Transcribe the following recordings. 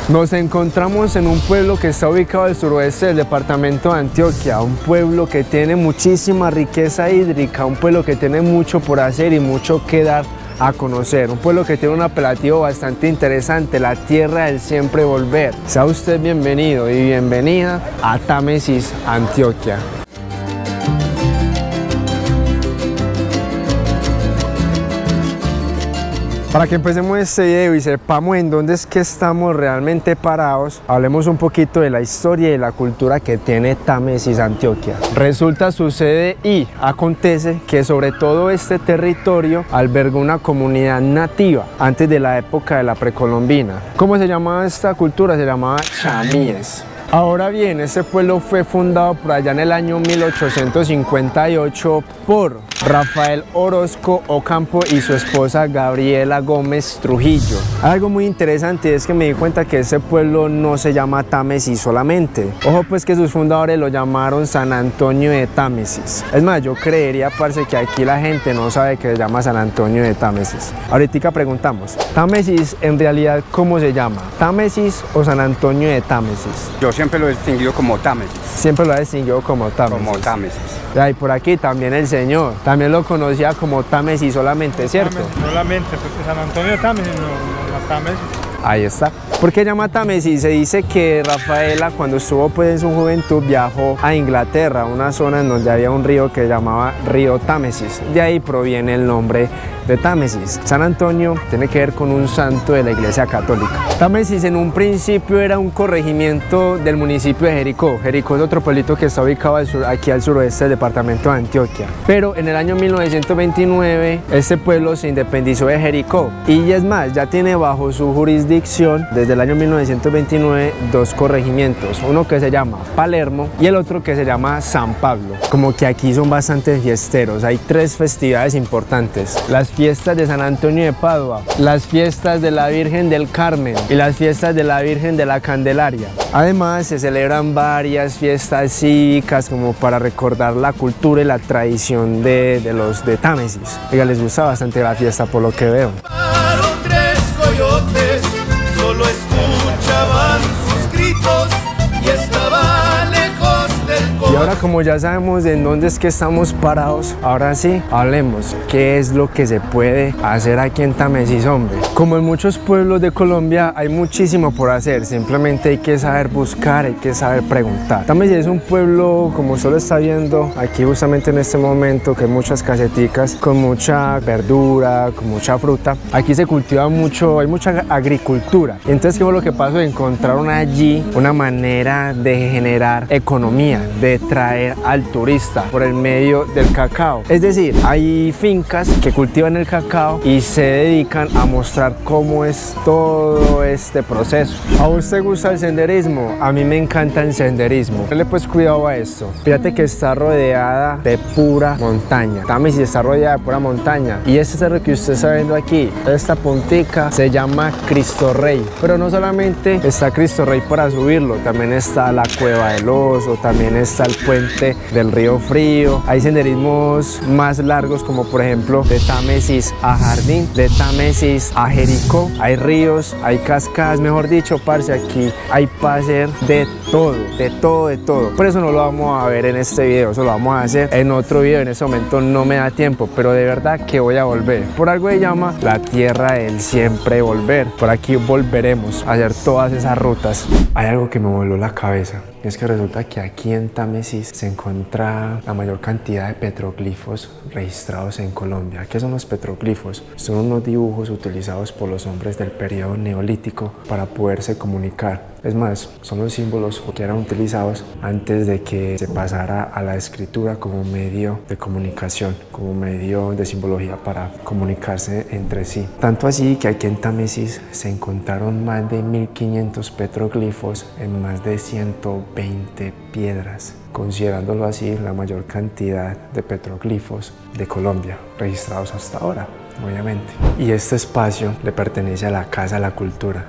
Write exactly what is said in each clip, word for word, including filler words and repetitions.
Nos encontramos en un pueblo que está ubicado al suroeste del departamento de Antioquia, un pueblo que tiene muchísima riqueza hídrica, un pueblo que tiene mucho por hacer y mucho que dar a conocer, un pueblo que tiene un apelativo bastante interesante, la tierra del siempre volver. Sea usted bienvenido y bienvenida a Támesis, Antioquia. Para que empecemos este video y sepamos en dónde es que estamos realmente parados, hablemos un poquito de la historia y de la cultura que tiene Támesis, Antioquia. Resulta, sucede y acontece que sobre todo este territorio albergó una comunidad nativa antes de la época de la precolombina. ¿Cómo se llamaba esta cultura? Se llamaba chamíes. Ahora bien, este pueblo fue fundado por allá en el año mil ochocientos cincuenta y ocho por Rafael Orozco Ocampo y su esposa Gabriela Gómez Trujillo. Algo muy interesante es que me di cuenta que este pueblo no se llama Támesis solamente. Ojo pues que sus fundadores lo llamaron San Antonio de Támesis. Es más, yo creería, parce, que aquí la gente no sabe que se llama San Antonio de Támesis. Ahorita preguntamos, ¿Támesis en realidad cómo se llama? ¿Támesis o San Antonio de Támesis? Yo siempre lo he distinguido como Támesis. Siempre lo ha distinguido como Támesis. Como Támesis. Y por aquí también el señor, también lo conocía como Támesis solamente, ¿cierto? Támesis, solamente, porque San Antonio de Támesis no, no, no Támesis. Ahí está. ¿Por qué llama Támesis? Se dice que Rafaela, cuando estuvo pues en su juventud, viajó a Inglaterra, a una zona en donde había un río que se llamaba río Támesis. De ahí proviene el nombre de Támesis. San Antonio tiene que ver con un santo de la Iglesia Católica. Támesis en un principio era un corregimiento del municipio de Jericó. Jericó es otro pueblito que está ubicado al sur, aquí al suroeste del departamento de Antioquia. Pero en el año mil novecientos veintinueve este pueblo se independizó de Jericó y es más, ya tiene bajo su jurisdicción desde el año mil novecientos veintinueve dos corregimientos, uno que se llama Palermo y el otro que se llama San Pablo. Como que aquí son bastante fiesteros, hay tres festividades importantes: las fiestas de San Antonio de Padua, las fiestas de la Virgen del Carmen y las fiestas de la Virgen de la Candelaria. Además se celebran varias fiestas cívicas como para recordar la cultura y la tradición de, de los de Támesis. Oiga, les gusta bastante la fiesta por lo que veo. Tres coyotes solo escuchaban sus gritos y estaban lejos del coche. Y ahora, como ya sabemos en dónde es que estamos parados, ahora sí, hablemos qué es lo que se puede hacer aquí en Támesis, hombre. Como en muchos pueblos de Colombia hay muchísimo por hacer, simplemente hay que saber buscar, hay que saber preguntar. Támesis es un pueblo, como solo está viendo aquí justamente en este momento, que hay muchas caseticas con mucha verdura, con mucha fruta. Aquí se cultiva mucho, hay mucha agricultura. Entonces, ¿qué fue lo que pasó? Encontraron allí una manera de generar economía, de traer al turista por el medio del cacao. Es decir, hay fincas que cultivan el cacao y se dedican a mostrar cómo es todo este proceso. ¿A usted gusta el senderismo? A mí me encanta el senderismo. Dale pues cuidado a esto. Fíjate que está rodeada de pura montaña. Támesis está rodeada de pura montaña. Y este cerro que usted está viendo aquí, esta puntica, se llama Cristo Rey. Pero no solamente está Cristo Rey para subirlo, también está la Cueva del Oso, también está el puente del Río Frío. Hay senderismos más largos, como por ejemplo de Támesis a Jardín, de Támesis a Jericó. Hay ríos, hay cascadas, mejor dicho, parce, aquí hay para hacer de todo, de todo, de todo. Por eso no lo vamos a ver en este video, eso lo vamos a hacer en otro video. En este momento no me da tiempo, pero de verdad que voy a volver. Por algo se llama la tierra del siempre volver. Por aquí volveremos a hacer todas esas rutas. Hay algo que me voló la cabeza. Es que resulta que aquí en Támesis se encuentra la mayor cantidad de petroglifos registrados en Colombia. ¿Qué son los petroglifos? Son unos dibujos utilizados por los hombres del periodo neolítico para poderse comunicar. Es más, son los símbolos que eran utilizados antes de que se pasara a la escritura como medio de comunicación, como medio de simbología para comunicarse entre sí. Tanto así que aquí en Támesis se encontraron más de mil quinientos petroglifos en más de ciento veinte piedras, considerándolo así la mayor cantidad de petroglifos de Colombia registrados hasta ahora, obviamente. Y este espacio le pertenece a la Casa de la Cultura.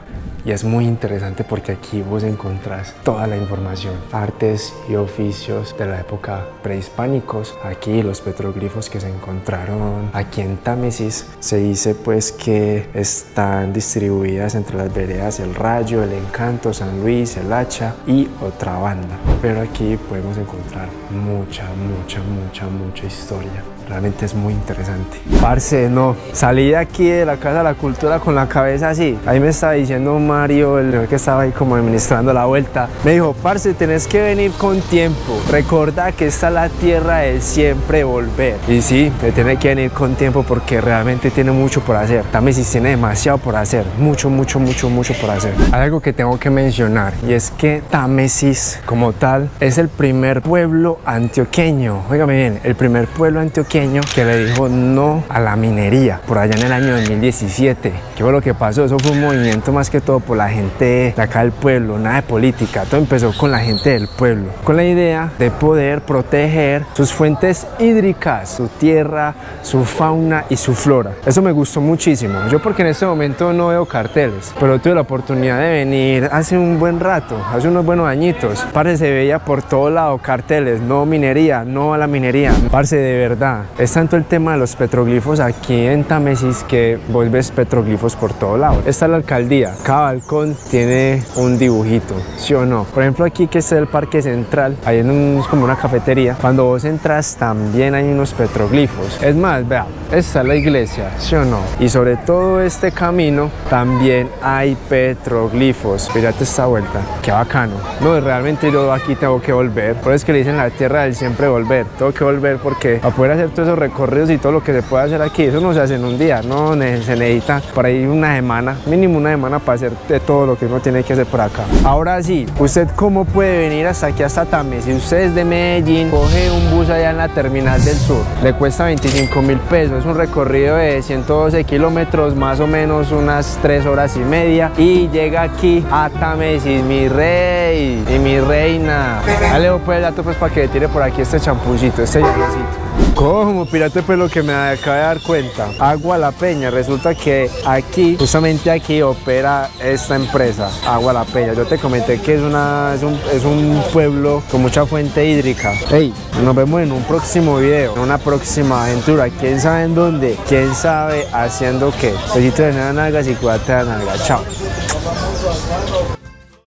y es muy interesante porque aquí vos encontrás toda la información, artes y oficios de la época prehispánicos. Aquí los petroglifos que se encontraron aquí en Támesis, se dice pues que están distribuidas entre las veredas El Rayo, El Encanto, San Luis, El Hacha y otra banda. Pero aquí podemos encontrar mucha, mucha, mucha, mucha historia. Realmente es muy interesante. Parce, no, salí de aquí de la Casa de la Cultura con la cabeza así. Ahí me estaba diciendo Mario, el señor que estaba ahí como administrando la vuelta. Me dijo, parce, tenés que venir con tiempo. Recuerda que esta es la tierra del siempre volver. Y sí, me tiene que venir con tiempo porque realmente tiene mucho por hacer. Támesis tiene demasiado por hacer. Mucho, mucho, mucho, mucho por hacer. Hay algo que tengo que mencionar y es que Támesis como tal es el primer pueblo antioqueño. Óigame bien, el primer pueblo antioqueño que le dijo no a la minería por allá en el año dos mil diecisiete. ¿Qué fue lo que pasó? Eso fue un movimiento más que todo por la gente de acá del pueblo, nada de política. Todo empezó con la gente del pueblo, con la idea de poder proteger sus fuentes hídricas, su tierra, su fauna y su flora. Eso me gustó muchísimo. Yo porque en este momento no veo carteles, pero tuve la oportunidad de venir hace un buen rato, hace unos buenos añitos. Parce, se veía por todo lado carteles, no minería, no a la minería. Parce, de verdad. Es tanto el tema de los petroglifos aquí en Támesis que vos ves petroglifos por todo lado. Esta es la alcaldía. Cada balcón tiene un dibujito, ¿sí o no? Por ejemplo, aquí que es el Parque Central, hay un, es como una cafetería. Cuando vos entras también hay unos petroglifos. Es más, vea, esta es la iglesia, ¿sí o no? Y sobre todo este camino también hay petroglifos. Fíjate esta vuelta, qué bacano. No, realmente yo aquí tengo que volver. Por eso es que le dicen la tierra del siempre volver. Tengo que volver porque a poder hacer todos esos recorridos y todo lo que se puede hacer aquí, eso no se hace en un día, no, se necesita por ahí una semana, mínimo una semana para hacer de todo lo que uno tiene que hacer por acá. Ahora sí, ¿usted cómo puede venir hasta aquí, hasta Támesis? Si usted es de Medellín, coge un bus allá en la Terminal del Sur, le cuesta veinticinco mil pesos, es un recorrido de ciento doce kilómetros, más o menos unas tres horas y media, y llega aquí a Támesis, mi rey y mi reina. Dale pues el dato pues para que le tire por aquí este champucito, este llavecito. ¿Cómo? Pírate pues lo que me acabo de dar cuenta. Agua La Peña. Resulta que aquí, justamente aquí, opera esta empresa, Agua La Peña. Yo te comenté que es, una, es, un, es un pueblo con mucha fuente hídrica. Hey, nos vemos en un próximo video, en una próxima aventura. ¿Quién sabe en dónde? ¿Quién sabe haciendo qué? Besito de nalgas y cuídate de la nalga. Chao.